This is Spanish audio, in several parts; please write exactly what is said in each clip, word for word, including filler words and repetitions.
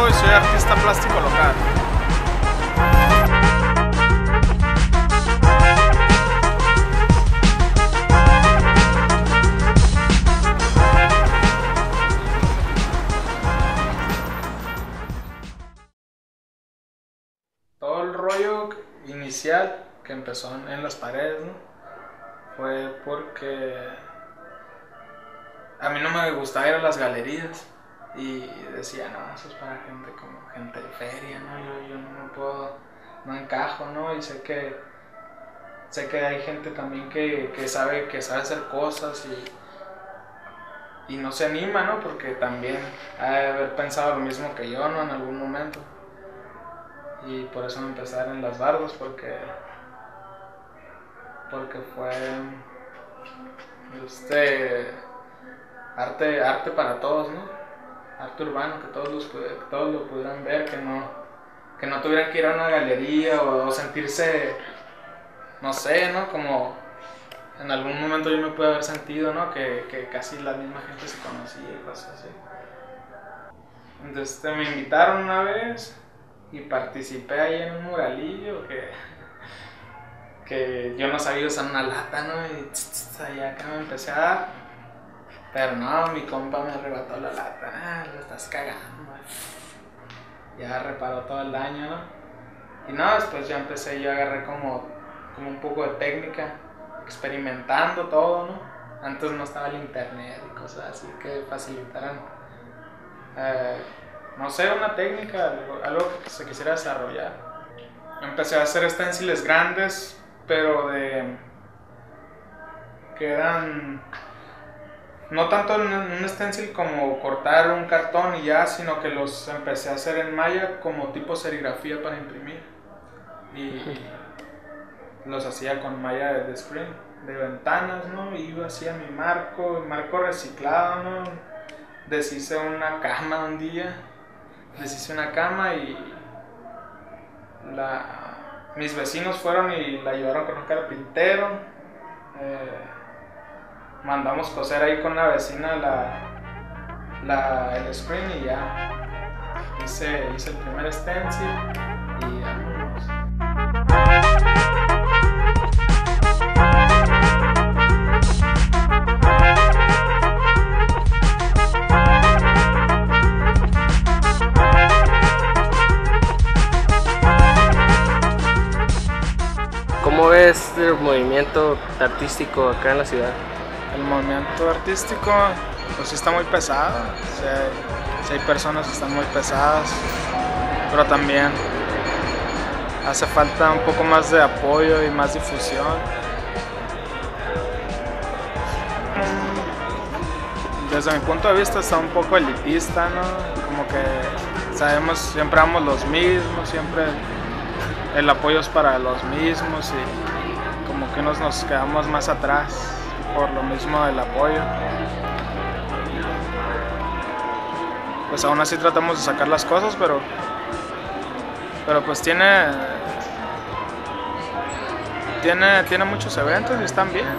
Francisco y soy artista plástico local. Todo el rollo inicial que empezó en las paredes, ¿no? Fue porque a mí no me gustaba ir a las galerías y decía, no, eso es para gente como gente de feria, ¿no? Yo, yo no me puedo, no encajo, ¿no? Y sé que sé que hay gente también que, que sabe que sabe hacer cosas y, y no se anima, ¿no? Porque también ha de haber pensado lo mismo que yo, ¿no? En algún momento. Y por eso me empecé a dar en las bardas, porque porque fue este arte arte para todos, ¿no? Arte urbano, que todos los que todos lo pudieran ver, que no que no tuvieran que ir a una galería o, o sentirse, no sé, ¿no? Como en algún momento yo me pude haber sentido, ¿no? Que, que casi la misma gente se conocía y cosas así. Entonces este, me invitaron una vez y participé ahí en un muralillo que, que yo no sabía usar una lata, ¿no? Y tss, tss, ahí acá me empecé a dar. Pero no, mi compa me arrebató la lata. Ah, lo estás cagando. Ya reparó todo el daño, ¿no? Y no, después ya empecé, yo agarré como, como un poco de técnica, experimentando todo, ¿no? Antes no estaba el internet y cosas así que facilitaran. Eh, no sé, una técnica, algo, algo que se quisiera desarrollar. Empecé a hacer stenciles grandes, pero de que eran no tanto en un stencil como cortar un cartón y ya, sino que los empecé a hacer en malla como tipo serigrafía para imprimir. Y los hacía con malla de screen, de ventanas, ¿no? Iba hacía mi marco, marco reciclado, ¿no? Deshice una cama un día. Deshice una cama y la, mis vecinos fueron y la llevaron con un carpintero. Eh, mandamos coser ahí con la vecina la, la, el screen y ya hice, hice el primer stencil y vámonos. ¿Cómo ves el movimiento artístico acá en la ciudad? El movimiento artístico, pues sí está muy pesado. O sea, sí hay personas que están muy pesadas, pero también hace falta un poco más de apoyo y más difusión. Desde mi punto de vista está un poco elitista, ¿no? Como que sabemos, siempre damos los mismos, siempre el apoyo es para los mismos y como que nos, nos quedamos más atrás por lo mismo del apoyo. Pues aún así tratamos de sacar las cosas, pero pero pues tiene tiene tiene muchos eventos y están bien.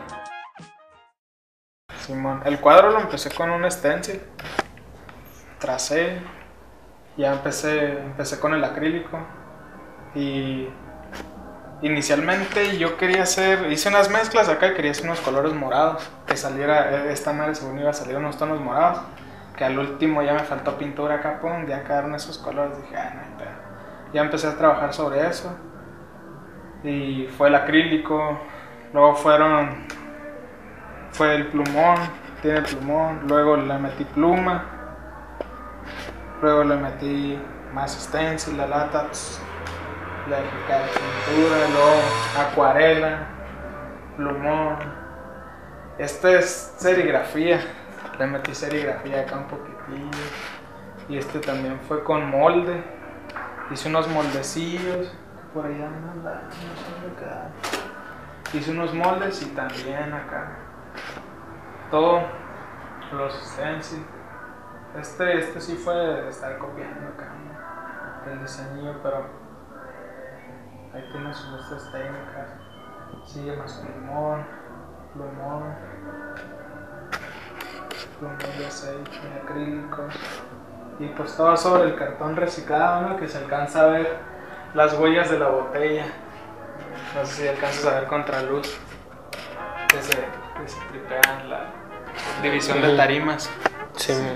Simón, el cuadro lo empecé con un stencil, tracé, ya empecé empecé con el acrílico. Y inicialmente yo quería hacer, hice unas mezclas acá y quería hacer unos colores morados, que saliera, esta madre según iba a salir unos tonos morados, que al último ya me faltó pintura acá, pum, ya quedaron esos colores, dije, ah, no hay pedo. Ya empecé a trabajar sobre eso, y fue el acrílico, luego fueron, fue el plumón, tiene plumón, luego le metí pluma, luego le metí más stencil, la lata, la época de pintura, luego acuarela, plumón. Este es serigrafía, le metí serigrafía acá un poquitillo. Y este también fue con molde, hice unos moldecillos, por allá andan, no sé dónde quedaron. Hice unos moldes y también acá, todo, los stencils. Este, este sí fue de estar copiando acá, ¿no? El diseño, pero ahí tiene sus estas técnicas. Sigue más plumón, plumón, plumón de aceite, acrílicos. Y pues todo sobre el cartón reciclado, ¿no? Que se alcanza a ver las huellas de la botella. No sé si alcanzas a ver contraluz. Que se, que se tripean la división de tarimas. Sí. Sí.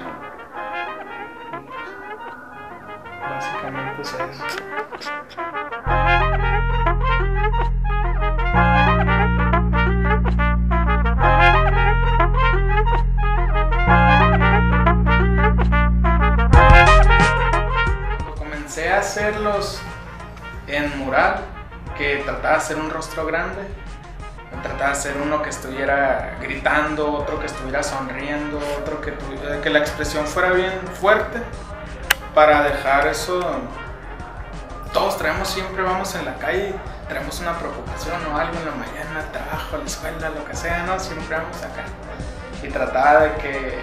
Básicamente es eso. Cuando comencé a hacerlos en mural, que trataba de hacer un rostro grande, trataba de hacer uno que estuviera gritando, otro que estuviera sonriendo, otro que, tuviera, que la expresión fuera bien fuerte, para dejar eso. Todos traemos, siempre vamos en la calle, traemos una preocupación o algo en la mañana, el trabajo, la escuela, lo que sea, ¿no? Siempre vamos acá. Y trataba de que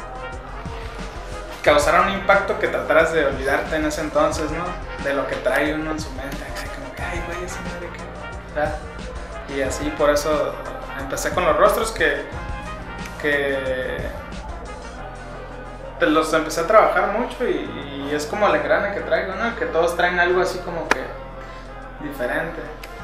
causara un impacto que trataras de olvidarte en ese entonces, ¿no? De lo que trae uno en su mente, acá, como que, ay, güey, esa madre que... ¿verdad? Y así, por eso empecé con los rostros que... que los empecé a trabajar mucho y, y es como el engrane que traigo, ¿no? Que todos traen algo así como que diferente.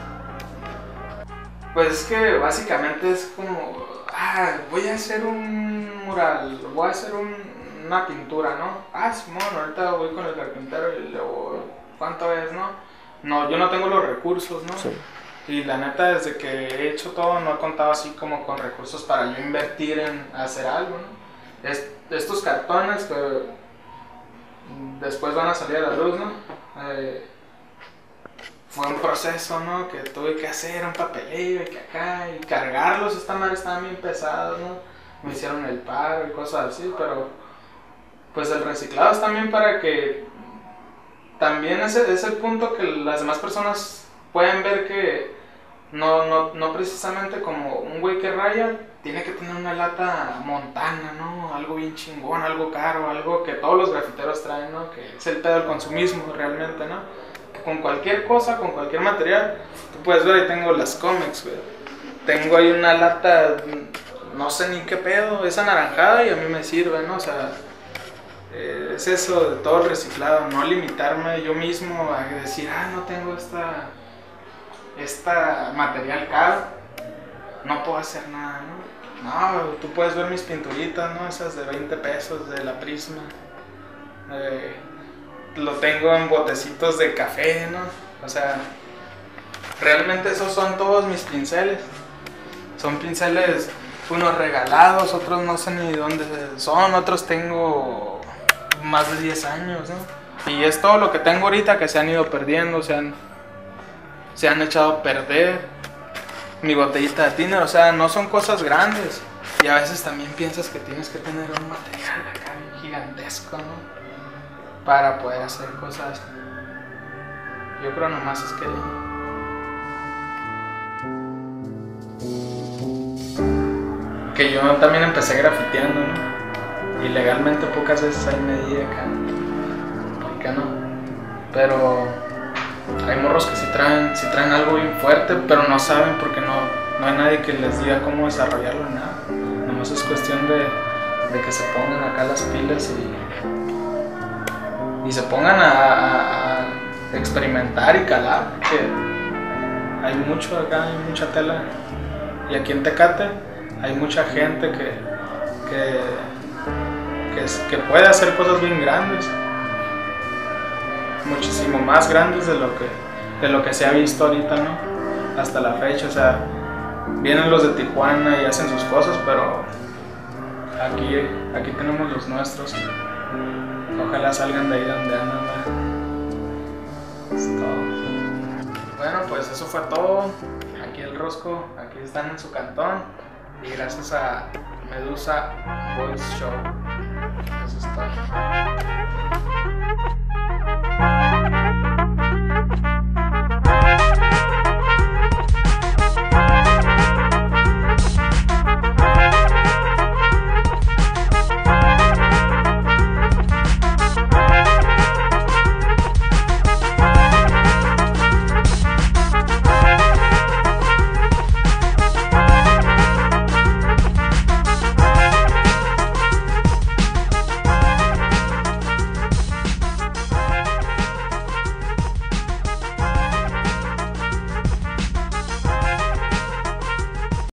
Pues es que básicamente es como, ah, voy a hacer un mural, voy a hacer un, una pintura, ¿no? Ah, Simón, ahorita voy con el carpintero y luego, ¿cuánto es, no? No, yo no tengo los recursos, ¿no? Sí. Y la neta, desde que he hecho todo, no he contado así como con recursos para yo invertir en hacer algo, ¿no? Es, estos cartones que después van a salir a la luz, ¿no? Eh, fue un proceso, ¿no? Que tuve que hacer un papelillo y que acá, y cargarlos, esta madre estaban bien pesados, ¿no? Me hicieron el paro y cosas así, pero pues el reciclado es también para que también ese es el punto que las demás personas pueden ver que no, no, no precisamente como un güey que raya tiene que tener una lata montana, ¿no? Algo bien chingón, algo caro, algo que todos los grafiteros traen, ¿no? Que es el pedo del consumismo realmente, ¿no? Que con cualquier cosa, con cualquier material, tú puedes ver, ahí tengo las cómics, güey. Tengo ahí una lata, no sé ni qué pedo, es anaranjada y a mí me sirve, ¿no? O sea, eh, es eso de todo el reciclado, no limitarme yo mismo a decir, ah, no tengo esta, esta material caro. No puedo hacer nada, ¿no? No, tú puedes ver mis pinturitas, ¿no? Esas de veinte pesos de la Prisma. Eh, lo tengo en botecitos de café, ¿no? O sea, realmente esos son todos mis pinceles. Son pinceles, unos regalados, otros no sé ni dónde son, otros tengo más de diez años, ¿no? Y es todo lo que tengo ahorita que se han ido perdiendo, se han, se han echado a perder. Mi botellita de tiner, o sea, no son cosas grandes. Y a veces también piensas que tienes que tener un material acá gigantesco, ¿no? Para poder hacer cosas. Yo creo nomás es que... Que yo también empecé grafiteando, ¿no? Y legalmente pocas veces ahí me di acá. ¿Por qué no? Pero... hay morros que sí traen, sí traen algo bien fuerte, pero no saben porque no, no hay nadie que les diga cómo desarrollarlo ni nada. Nomás es cuestión de, de que se pongan acá las pilas y, y se pongan a, a, a experimentar y calar, porque hay mucho acá, hay mucha tela. Y aquí en Tecate hay mucha gente que, que, que, que puede hacer cosas bien grandes. Muchísimo más grandes de lo que de lo que se ha visto ahorita, ¿no? Hasta la fecha, o sea, vienen los de Tijuana y hacen sus cosas, pero aquí, aquí tenemos los nuestros. Ojalá salgan de ahí donde andan, ¿no? Es todo. Bueno, pues eso fue todo. Aquí el Rosco, aquí están en su cantón. Y gracias a Medusa Voice Show. Eso es todo.